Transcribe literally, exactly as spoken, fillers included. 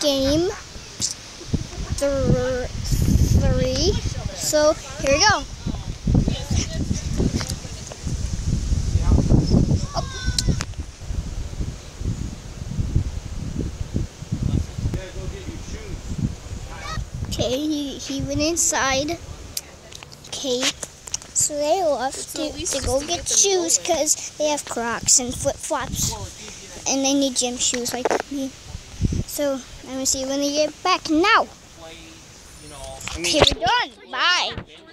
game th three. So here we go. Okay, he, he went inside. Okay, so they left to, to go get shoes because they have Crocs and flip-flops. And they need gym shoes like me. So, I'm going to see you when they get back now. Okay, we're done. Bye.